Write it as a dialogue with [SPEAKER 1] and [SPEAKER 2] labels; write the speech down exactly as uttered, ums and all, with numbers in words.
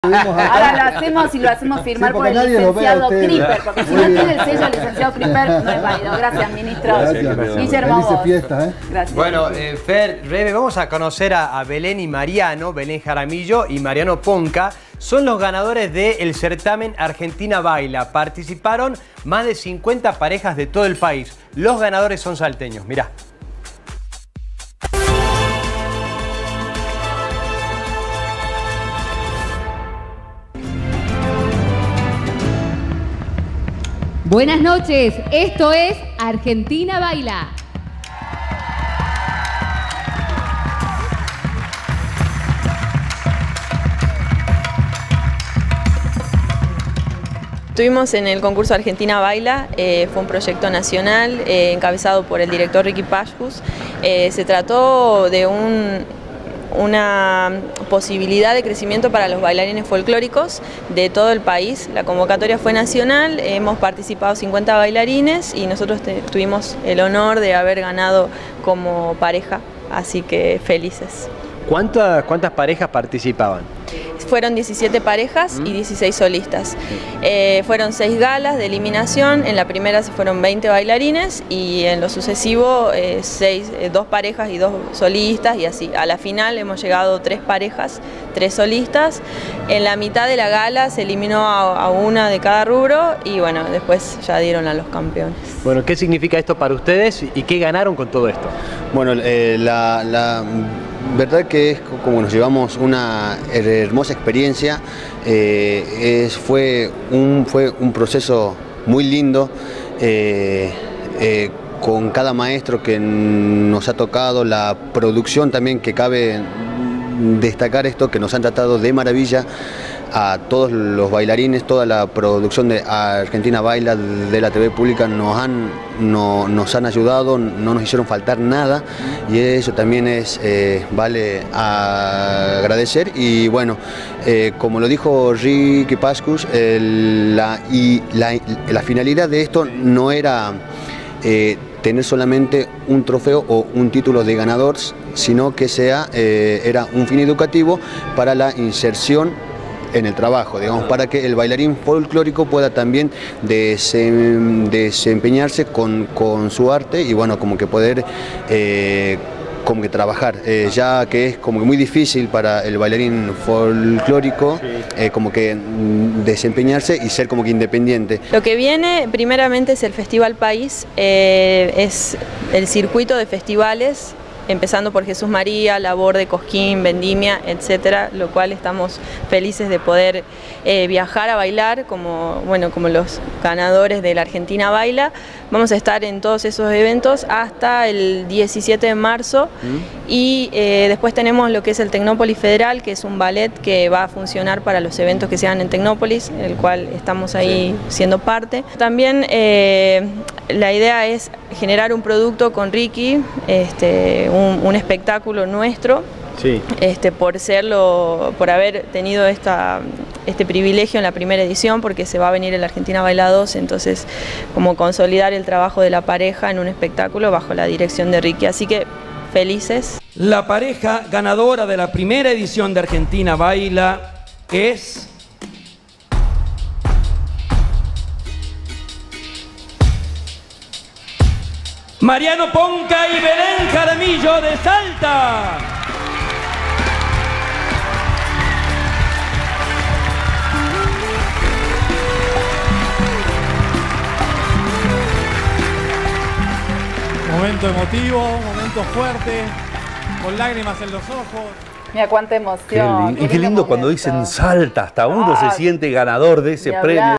[SPEAKER 1] Ahora lo hacemos y lo hacemos firmar
[SPEAKER 2] sí,
[SPEAKER 1] por el licenciado Cripper, porque si no tiene el sello del licenciado Cripper no es válido. Gracias, ministro.
[SPEAKER 2] Gracias,
[SPEAKER 1] Guillermo, vos.
[SPEAKER 2] Fiesta, ¿eh?
[SPEAKER 1] Gracias.
[SPEAKER 3] Bueno, eh, Fer, Rebe, vamos a conocer a, a Belén y Mariano, Belén Jaramillo y Mariano Ponca. Son los ganadores del certamen Argentina Baila. Participaron más de cincuenta parejas de todo el país. Los ganadores son salteños, mirá.
[SPEAKER 4] Buenas noches, esto es Argentina Baila.
[SPEAKER 5] Estuvimos en el concurso Argentina Baila, eh, fue un proyecto nacional eh, encabezado por el director Ricky Pashkus. Eh, se trató de un... una posibilidad de crecimiento para los bailarines folclóricos de todo el país. La convocatoria fue nacional, hemos participado cincuenta bailarines y nosotros tuvimos el honor de haber ganado como pareja, así que felices.
[SPEAKER 3] ¿Cuántas, cuántas parejas participaban?
[SPEAKER 5] Fueron diecisiete parejas y dieciséis solistas. Eh, fueron seis galas de eliminación, en la primera se fueron veinte bailarines y en lo sucesivo eh, seis, eh, dos parejas y dos solistas y así. A la final hemos llegado tres parejas, tres solistas. En la mitad de la gala se eliminó a, a una de cada rubro y bueno, después ya dieron a los campeones.
[SPEAKER 3] Bueno, ¿qué significa esto para ustedes y qué ganaron con todo esto?
[SPEAKER 6] Bueno, eh, la, la verdad que es como nos llevamos una hermosa experiencia, eh, es, fue, un, fue un proceso muy lindo, eh, eh, con cada maestro que nos ha tocado, la producción también, que cabe destacar esto, que nos han tratado de maravilla a todos los bailarines, toda la producción de Argentina Baila de la T V pública nos han, no, nos han ayudado, no nos hicieron faltar nada y eso también es, eh, vale a agradecer. Y bueno, eh, como lo dijo Ricky Pashkus, eh, la, y la, la finalidad de esto no era eh, tener solamente un trofeo o un título de ganador, sino que sea, eh, era un fin educativo para la inserción en el trabajo, digamos, para que el bailarín folclórico pueda también desempeñarse con, con su arte y bueno, como que poder eh, como que trabajar, eh, ya que es como que muy difícil para el bailarín folclórico eh, como que desempeñarse y ser como que independiente.
[SPEAKER 5] Lo que viene primeramente es el Festival País, eh, es el circuito de festivales, empezando por Jesús María, Laborde, Cosquín, Vendimia, etcétera, lo cual estamos felices de poder eh, viajar a bailar como, bueno, como los ganadores de la Argentina Baila. Vamos a estar en todos esos eventos hasta el diecisiete de marzo ¿Mm? y eh, después tenemos lo que es el Tecnópolis Federal, que es un ballet que va a funcionar para los eventos que se hagan en Tecnópolis, el cual estamos ahí sí. siendo parte. También eh, la idea es generar un producto con Ricky, este, un, un espectáculo nuestro, sí. este, por serlo, por haber tenido esta, este privilegio en la primera edición, porque se va a venir el Argentina Baila dos, entonces como consolidar el trabajo de la pareja en un espectáculo bajo la dirección de Ricky, así que felices.
[SPEAKER 7] La pareja ganadora de la primera edición de Argentina Baila es... Mariano Ponca y Belén Jaramillo de Salta.
[SPEAKER 8] Momento emotivo, momento fuerte, con lágrimas en los ojos.
[SPEAKER 1] Mira cuánta emoción.
[SPEAKER 9] Qué lindo, y qué lindo cuando dicen Salta, hasta uno ah, se siente ganador de ese premio.